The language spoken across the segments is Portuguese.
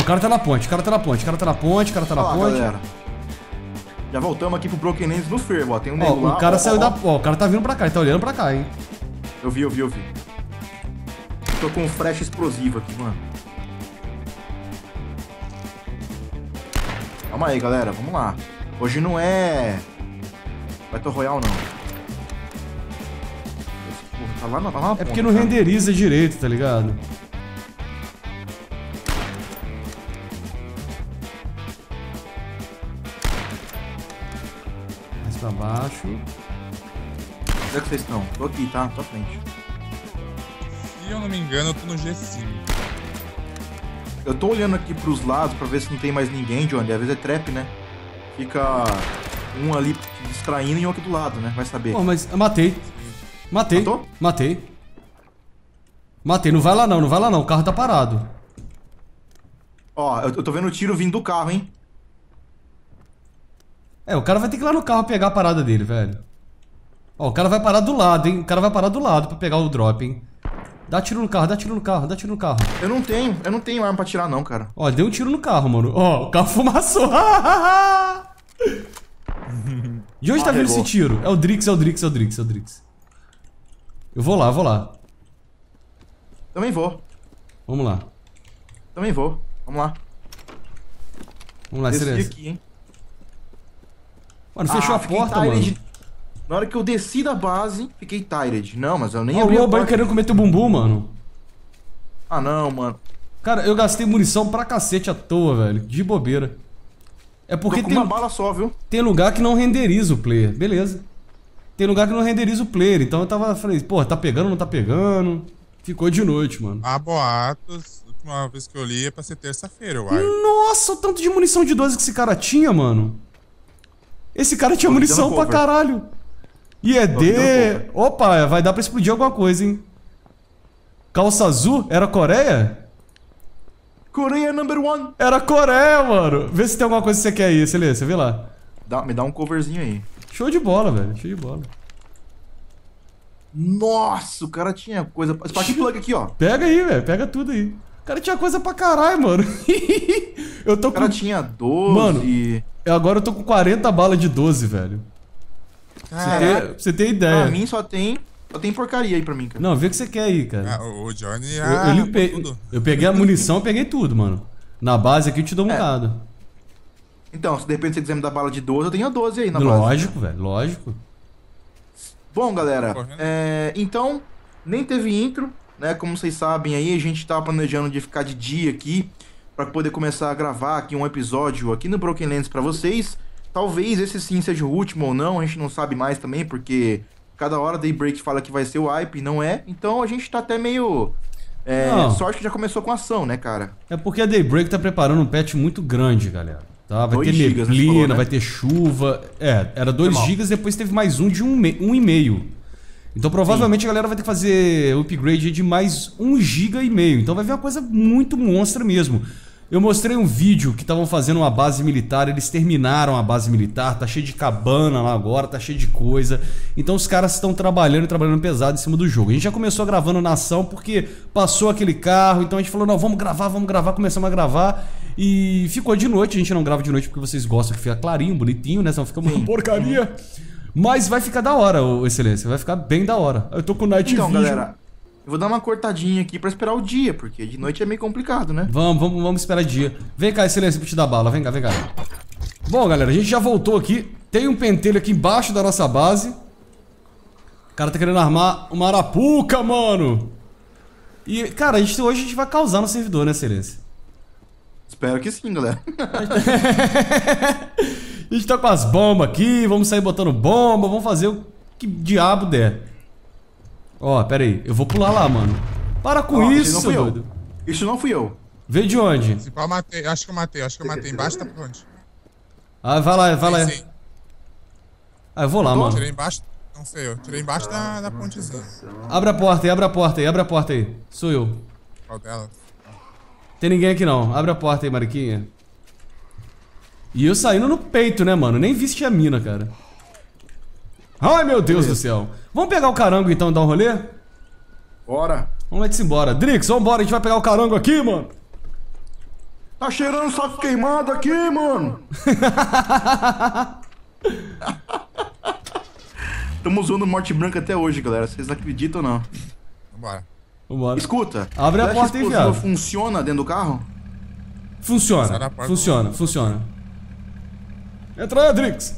O cara tá na ponte, o cara tá na ponte, o cara tá na ponte, o cara tá na ponte. Galera. Já voltamos aqui pro Broken Lands no fervo, ó. Tem um nego lá. O cara saiu da... Ó, o cara tá vindo pra cá, ele tá olhando pra cá, hein. Eu vi. Tô com um flash explosivo aqui, mano. Calma aí, galera, vamos lá. Hoje não é Battle Royale, não. Esse porra tá lá na ponta, é porque não renderiza direito, tá ligado? Mais pra baixo. Onde é que vocês estão? Tô aqui, tá? Tô à frente. Se eu não me engano, eu tô no G5. Eu tô olhando aqui pros lados pra ver se não tem mais ninguém, Johnny. Às vezes é trap, né? Fica um ali te distraindo e um aqui do lado, né? Vai saber. Pô, mas eu matei. Matou? Matei. Não vai lá não, o carro tá parado. Ó, eu tô vendo o tiro vindo do carro, hein? É, o cara vai ter que ir lá no carro pegar a parada dele, velho. Ó, o cara vai parar do lado, hein? O cara vai parar do lado pra pegar o drop, hein? Dá tiro no carro, dá tiro no carro. Eu não tenho arma pra tirar não, cara. Ó, deu um tiro no carro, mano. Ó, o carro fumaçou. De onde tá vindo esse tiro? É o Drix. Eu vou lá. Também vou. Vamos lá. Vamos lá. Desci Excelência. aqui, hein? Mano, fechou a fiquei porta, tired. mano. Na hora que eu desci da base, fiquei tired. Não, mas eu nem Ó, o abri a Lobo aí porta. querendo comer teu bumbum, mano. Ah, não, mano. Cara, eu gastei munição pra cacete à toa, velho. De bobeira. É porque Tô com uma bala só, viu? tem lugar que não renderiza o player. Beleza. Tem lugar que não renderiza o player. Então eu falei, pô, tá pegando ou não tá pegando? Ficou de noite, mano. Há boatos, a última vez que eu li é pra ser terça-feira, eu acho. Nossa, o tanto de munição de 12 que esse cara tinha, mano. Esse cara tinha munição pra caralho. IED... Opa, vai dar pra explodir alguma coisa, hein? Calça azul? Era Coreia? Coreia #1. Era Coreia, mano. Vê se tem alguma coisa que você quer aí, Excelência. Vê lá. Me dá um coverzinho aí. Show de bola, velho. Show de bola. Nossa, o cara tinha coisa... Spark plug aqui, ó. Pega aí, velho. Pega tudo aí. O cara tinha coisa pra caralho, mano. Eu tô com... O cara tinha 12... Mano, agora eu tô com 40 balas de 12, velho. Pra você ter ideia. Pra mim só tem porcaria aí pra mim, cara. Não, vê o que você quer aí, cara. O Johnny... Eu limpei. Eu peguei a munição, eu peguei tudo, mano. Na base aqui eu te dou um bocado. Então, se de repente você quiser me dar bala de 12, eu tenho a 12 aí na base. Lógico, velho. Lógico. Bom, galera, então, nem teve intro, né? Como vocês sabem aí, a gente tava planejando de ficar de dia aqui pra poder começar a gravar aqui um episódio aqui no Broken Lands pra vocês. Talvez esse sim seja o último ou não, a gente não sabe mais também, porque cada hora Daybreak fala que vai ser o hype e não é. Então a gente tá até meio... sorte que já começou com ação, né, cara? É porque a Daybreak tá preparando um patch muito grande, galera. Tá? Vai ter neblina, falou, né? Vai ter chuva. Era 2 GB, depois teve mais um de 1,5. Então provavelmente a galera vai ter que fazer upgrade de mais 1,5 GB. Então vai vir uma coisa muito monstra mesmo. Eu mostrei um vídeo que estavam fazendo uma base militar, eles terminaram a base militar, tá cheio de cabana lá agora, tá cheio de coisa. Então os caras estão trabalhando pesado em cima do jogo. A gente já começou gravando na ação porque passou aquele carro, então a gente falou, não, vamos gravar, começamos a gravar. E ficou de noite, a gente não grava de noite porque vocês gostam que fica clarinho, bonitinho, né? Senão fica uma porcaria. Mas vai ficar da hora, Excelência, vai ficar bem da hora. Eu tô com o Night Vision. Então, galera, eu vou dar uma cortadinha aqui pra esperar o dia, porque de noite é meio complicado, né? Vamos esperar dia. Vem cá, Excelência, pra te dar bala. Vem cá. Bom, galera, a gente já voltou aqui. Tem um pentelho aqui embaixo da nossa base. O cara tá querendo armar uma arapuca, mano. E, cara, hoje a gente vai causar no servidor, né, Excelência? Espero que sim, galera. A gente tá com as bombas aqui, vamos sair botando bomba, vamos fazer o que diabo der. Ó, pera aí, eu vou pular lá, mano. Para com isso, doido. Isso não fui eu. Veio de onde? Eu matei, acho que eu matei embaixo da ponte. Ah, vai lá. Sim. Ah, eu vou lá, mano. Tirei embaixo, não sei eu, tirei embaixo da pontezinha. Abre a porta aí. Sou eu. Qual dela? Tem ninguém aqui não, abre a porta aí, mariquinha. E eu saindo no peito, né, mano? Nem vi se tinha mina, cara. Ai, meu Deus do céu. Vamos pegar o carango então e dar um rolê? Bora. Vamos lá embora. Drix, vambora, a gente vai pegar o carango aqui, mano. Tá cheirando saco queimado aqui, mano. Estamos usando morte branca até hoje, galera. Vocês acreditam ou não? Vambora. Escuta. Abre a porta aí, viado. Funciona dentro do carro? Funciona. Entra aí, Drix.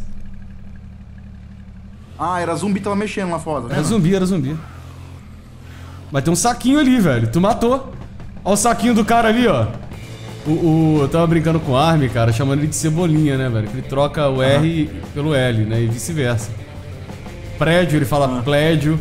Ah, era zumbi, tava mexendo lá fora, né? Era zumbi. Mas tem um saquinho ali, velho. Tu matou. Olha o saquinho do cara ali, ó. Eu tava brincando com o Army, cara, chamando ele de Cebolinha, né, velho? Que ele troca o R pelo L, né? E vice-versa. Prédio, ele fala plédio.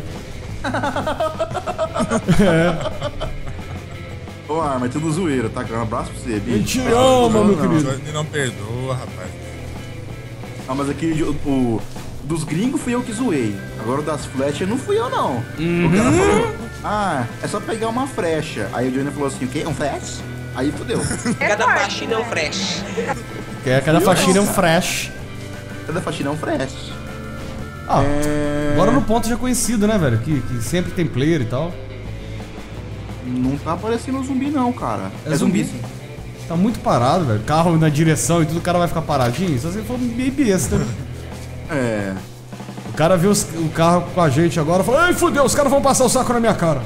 Ô, Army, é tudo zoeira, tá? Um abraço pra você, bicho. Ele te ama, meu querido. Ele não perdoa, rapaz. Ah, mas aquele dos gringos fui eu que zoei. Agora o das flechas não fui eu, não. O cara falou, é só pegar uma flecha. Aí o Johnny falou assim, o quê? Um flash? Aí fodeu. Cada faxina é um fresh. Cada faxina é um fresh. Cada faxina é um fresh. Agora no ponto já conhecido, né, velho? Que sempre tem player e tal. Não tá aparecendo zumbi não, cara. É zumbi sim. Tá muito parado, velho. Carro na direção e tudo, o cara vai ficar paradinho. Só se ele for meio besta, né? O cara vê o carro com a gente agora e fala: ei, fudeu, os caras vão passar o saco na minha cara.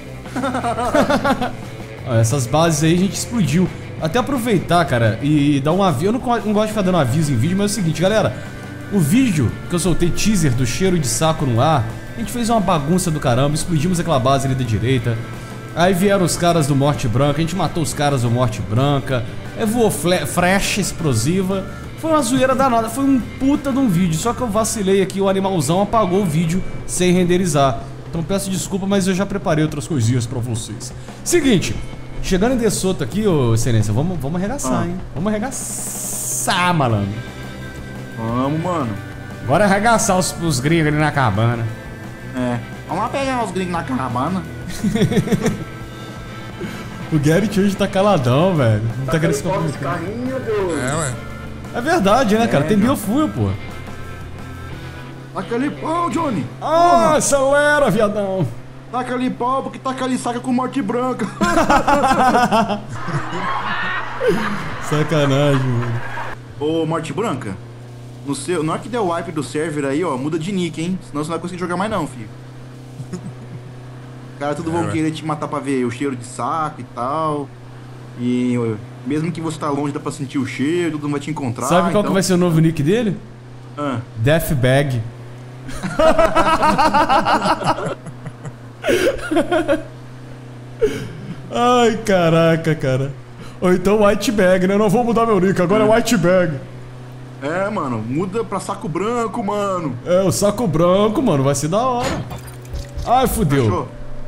Essas bases aí a gente explodiu. Até aproveitar, cara, e dar um aviso. Eu não gosto de ficar dando aviso em vídeo, mas é o seguinte, galera. O vídeo que eu soltei, teaser do cheiro de saco no ar, a gente fez uma bagunça do caramba, explodimos aquela base ali da direita. Aí vieram os caras do Morte Branca, a gente matou os caras do Morte Branca. Aí voou flecha explosiva. Foi uma zoeira danada, foi um puta de um vídeo. Só que eu vacilei aqui, o animalzão apagou o vídeo sem renderizar. Então peço desculpa, mas eu já preparei outras coisinhas pra vocês. Seguinte, chegando em De Soto aqui, ô Excelência, vamos arregaçar, hein? Vamos arregaçar, malandro. Vamos, mano. Bora arregaçar os gringos ali na cabana. Vamos lá pegar os gringos na cabana. O Garrett hoje tá caladão, velho. Não tá querendo se comprometer. Ué. É verdade, né, cara? Tem biofuel, pô. Taca ali pau, Johnny. Acelera, viadão. Taca ali pau, porque taca ali saca com morte branca. Sacanagem, mano. Ô, morte branca. Na hora que der o wipe do server aí, ó, muda de nick, hein? Senão você não vai conseguir jogar mais não, filho. Cara, tudo vão querer te matar pra ver o cheiro de saco e tal. E mesmo que você tá longe, dá pra sentir o cheiro, todo mundo vai te encontrar. Sabe qual que vai ser o novo nick dele? Deathbag. Ai, caraca, cara. Ou então White Bag, né? Não vou mudar meu nick, agora é White Bag. Mano, muda pra saco branco, mano. O saco branco, mano, vai ser da hora. Ai, fudeu.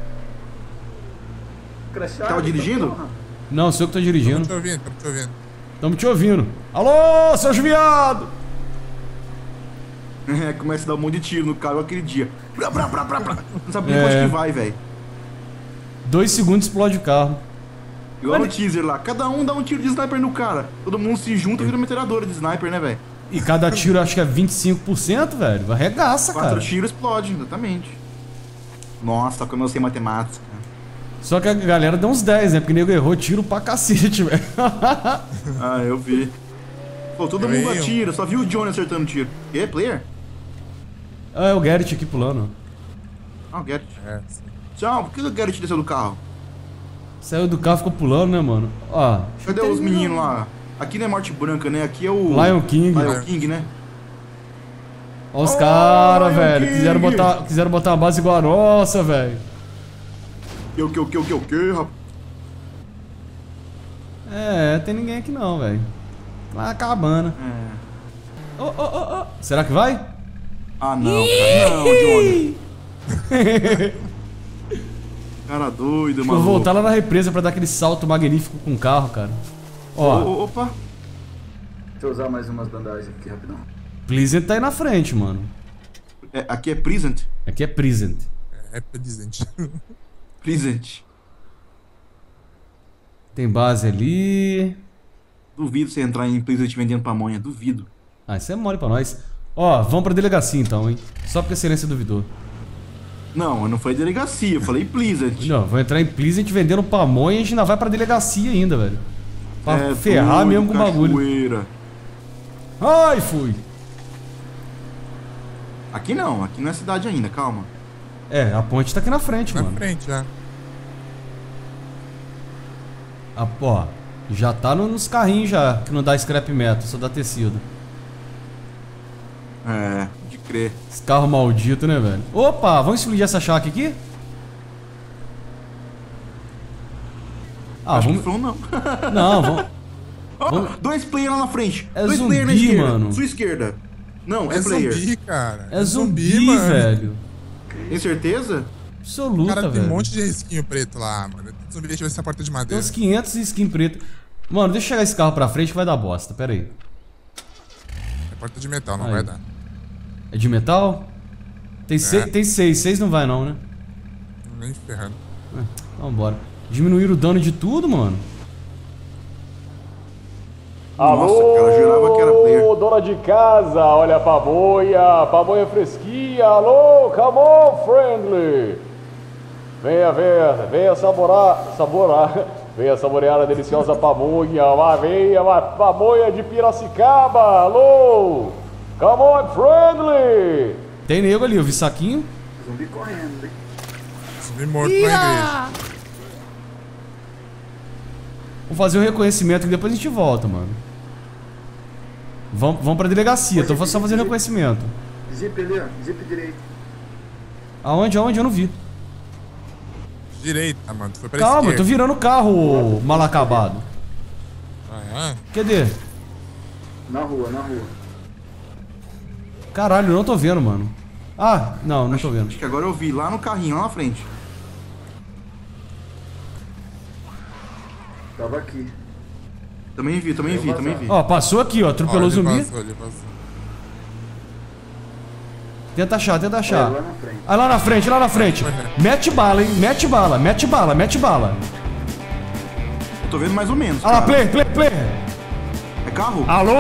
Tava dirigindo? Não, sou eu que tô dirigindo. Tamo te ouvindo. Tamo te ouvindo. Alô, seus viados! Começa a dar um monte de tiro no carro aquele dia. Não sabe nem onde que vai, velho. 2 segundos explode o carro. Igual no teaser lá, cada um dá um tiro de sniper no cara. Todo mundo se junta e vira metralhadora de sniper, né, velho? E cada tiro acho que é 25%, velho. Arregaça, cara. 4 tiros explode, exatamente. Nossa, como eu sei matemática. Só que a galera deu uns 10, né? Porque o nego errou tiro pra cacete, velho. Eu vi. Pô, todo mundo atira, só viu o Johnny acertando tiro. Que, player? É o Garrett aqui pulando. O Garrett. Tchau, por que o Garrett desceu do carro? Saiu do carro, ficou pulando, né, mano? Cadê os meninos lá? Aqui não é Morte Branca, né? Aqui é o... Lion King. Lion King, né? Olha os caras, velho. Quiseram botar uma base igual a nossa, velho. O que, rapaz? Tem ninguém aqui não, velho. Lá na cabana. Será que vai? Não, cara. Não, Johnny. Cara doido, mano. Vou voltar lá na represa pra dar aquele salto magnífico com o carro, cara. Opa. Deixa eu usar mais umas bandagens aqui rapidão. Pleasant tá aí na frente, mano. Aqui é Present? Aqui é Present. É Present. Present. Tem base ali. Duvido você entrar em Present vendendo pamonha, duvido. Isso é mole pra nós. Vamos pra delegacia então, hein? Só porque a excelência duvidou. Não, eu não falei delegacia, eu falei Pleasant. Não, vou entrar em Pleasant vendendo pamonha e a gente ainda vai pra delegacia ainda, velho. Pra ferrar mesmo com o bagulho. Ai, fui. Aqui não é cidade ainda, calma. É, a ponte tá aqui na frente, mano. Na frente, já. Ó, já tá nos carrinhos já, que não dá scrap metal, só dá tecido. É, de crer. Esse carro maldito, né, velho? Opa, vamos explodir essa chácara aqui? Ah, Acho vamos... que não. Não, vamos... Oh, 2 players lá na frente. É 2 zumbi, players na esquerda. mano. Sua esquerda. Não, é player. Zumbi, cara. É zumbi, mano. velho. Tem certeza? Absoluta, Cara, tem velho. um monte de risquinho preto lá, mano. Zumbi, deixa eu ver essa porta de Tem madeira. uns 500 skin preto. Mano, deixa eu chegar esse carro pra frente que vai dar bosta, pera aí. É porta de metal, não Aí. vai dar. É de metal? Tem 6 não vai não, né? Nem ferrando. Então bora. Diminuíram o dano de tudo, mano. Nossa, cara, jurava que era player. Dona de casa, olha a pamonha fresquinha, alô, come on, friendly. Venha saborear a deliciosa pamonha, uma pamonha de Piracicaba, alô, come on, friendly. Tem nego ali, eu vi saquinho. Zumbi correndo, hein? Zumbi morto na igreja. Vou fazer o reconhecimento que depois a gente volta, mano. Vamos pra delegacia, tô só fazendo reconhecimento. Zip ali, ó. Zip direito. Aonde? Eu não vi. Direita, mano. Tu foi pra Calma, eu esquerda. tô virando o carro mal acabado. Ah, Cadê? Na rua. Caralho, eu não tô vendo, mano. Ah, não tô vendo. Acho que agora eu vi lá no carrinho, lá na frente. Tava aqui. Também vi. Ó, passou aqui, ó, atropelou o zumbi. Ele passou. Tenta achar. Lá na frente. Ah, lá na frente. Mete bala, hein? Mete bala. Eu tô vendo mais ou menos. Ah lá, cara. play. É carro? Alô.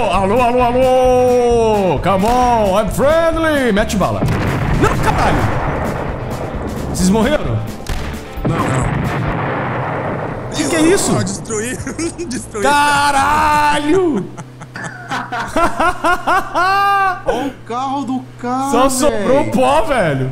Come on, I'm friendly. Mete bala. Não, caralho. Vocês morreram? Não. Que é isso? Destruir. Caralho! Olha o carro do cara. Só sobrou pó, velho.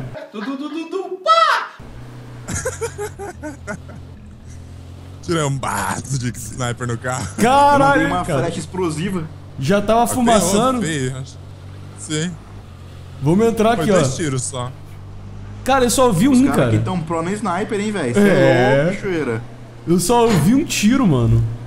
Tirei um bato de sniper no carro. Eu mandei Caralho, uma cara. flecha explosiva. Já tava fumaçando. Tem outro, acho. Sim. Vamos entrar Foi aqui, ó. 2 tiros só. Cara, eu só ouvi Os caras aqui tão pro no sniper, hein, velho. Cê é louco, bichoeira. Eu só ouvi um tiro, mano.